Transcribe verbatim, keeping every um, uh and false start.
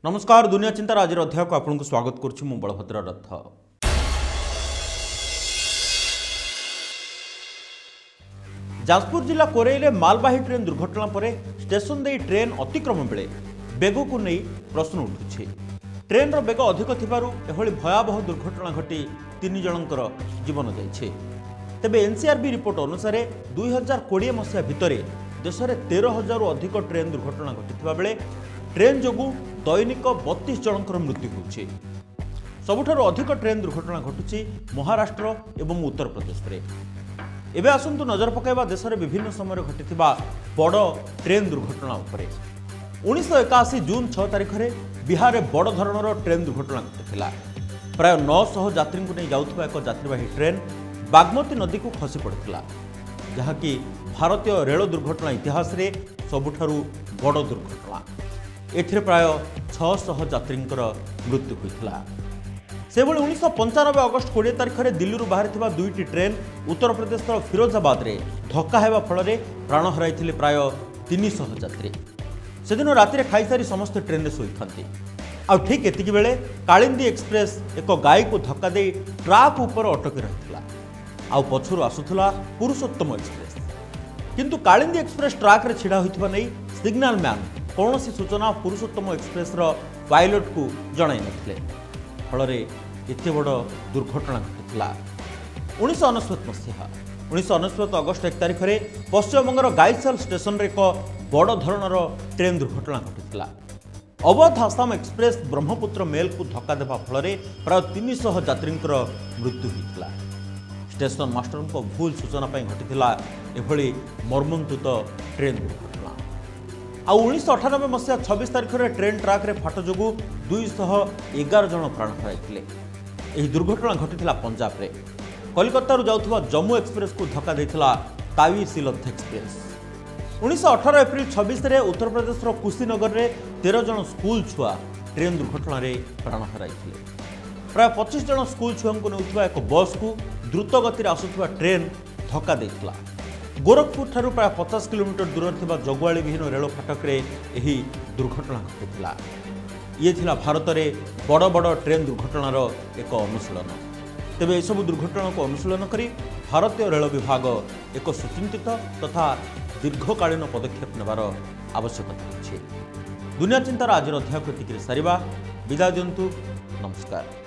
नमस्कार दुनिया चिंतार आज अध्याय को आपको स्वागत करुच्ची मु बलभद्र रथ। जाजपुर जिला कोरेइले मालबाही ट्रेन दुर्घटना पर स्टेशन दे ट्रेन अतिक्रम बेले बेग को नहीं प्रश्न उठुछि। ट्रेन रो बेग अधिक थिबारु एभली भयावह दुर्घटना घटी तीन जनकर जीवन जाइछे। तेबे एनसीआरबी रिपोर्ट अनुसार दुई हजार कोड़े मसीहा भितर देश में तेरह हजार अधिक ट्रेन दुर्घटना घटी बेले ट्रेन जोगु दैनिक बत्तीस जनकर मृत्यु होछि। सबुठारु अधिक ट्रेन दुर्घटना घटुछि महाराष्ट्र एवं उत्तर प्रदेश में। एबे आसंतु नजर पकाइबा देश में विभिन्न समय घटिथिबा बड़ ट्रेन दुर्घटना उपरे। उन्नीस एकाशी जून छह तारिख में बिहार में बड़ धरणर ट्रेन दुर्घटना घटिथिला। प्राय नौ सौ यात्री को नहीं जाउथबा एक यात्रीवाही ट्रेन बागमती नदी को खसी पड़ता, जहाँकि भारतीय रेल दुर्घटना इतिहास रे सबुठारु बड़ दुर्घटना। एथिरे प्राय छह सौ यात्रींकर मृत्यु होइथिला। सेबळे उन्नीस पंचानबे अगस्ट कोड़े तारिख में दिल्ली बाहरी दुईटी ट्रेन उत्तर प्रदेश फिरोजाबाद रे धक्का हेबा फल प्राण हराइथिले प्राय तीन सौ यात्री। सेदिन राति खाईसारी समस्त ट्रेन में शोई था। आ ठीक एतिकी बेले कालिंदी एक्सप्रेस एक गाई को धक्का दे ट्राक ऊपर अटकी रही आउ पछुरु आसुथुला पुरुषोत्तम एक्सप्रेस। किंतु कालिंदी एक्सप्रेस ट्राक रे छिड़ा होइथिबा नै सिग्नल मैन कौन सी सूचना पुरुषोत्तम एक्सप्रेस रो पायलट को जणाई नथिले। फल एत बड़ दुर्घटना घटिला। उन्नीस अनस्वत मसीहा उन्नीस अनस्वत अगस्ट एक तारिख में पश्चिमबंगर गाईसाल स्टेशन रे एक बड़ धरणर ट्रेन दुर्घटना घटिला। अवध आसाम एक्सप्रेस ब्रह्मपुत्र मेल को धक्का देवा फल प्राय तीन सौ यात्री मृत्यु होता। स्टेशन मास्टर को भूल सूचना घटिला एभली मर्मन्तुत ट्रेन दुर्घटना। आ उन्नीस अठानबे मसीहा छब्बीस तारिख में ट्रेन ट्राक रे फाट जोगु दुईश एगार जन प्राण हराइथिले। एही दुर्घटना घटिला पंजाब रे। कलकत्ता जाउथबा जम्मू एक्सप्रेस को धक्का देथिला तावी सिलथ एक्सप्रेस। उन्नीस अठारह एप्रिल छब्बीस रे उत्तर प्रदेश रो कुशीनगर रे तेरह जन स्कूल छुआ ट्रेन दुर्घटना रे प्राण हराइथिले। प्राय पच्चीस जन स्कूल छुआ को नेउथबा एक बस को द्रुत गति आसुथबा ट्रेन धक्का देथिला। गोरखपुर ठारू प्राय पचास किलोमीटर दूर थिबा जगुआली विहीन रेल फाटक रे एही दुर्घटना घटिला। ये थिला भारत में बड़ बड़ ट्रेन दुर्घटनार एक अनुशीलन। तेबे यह सब दुर्घटना को अनुशीलन करी भारतीय रेल विभाग एक सुचिंतित तथा दीर्घकालीन पदक्षेप नेबार आवश्यकता अछि। दुनिया चिंतार आज अध्याय को सारिबा। विदाय दियंतु। नमस्कार।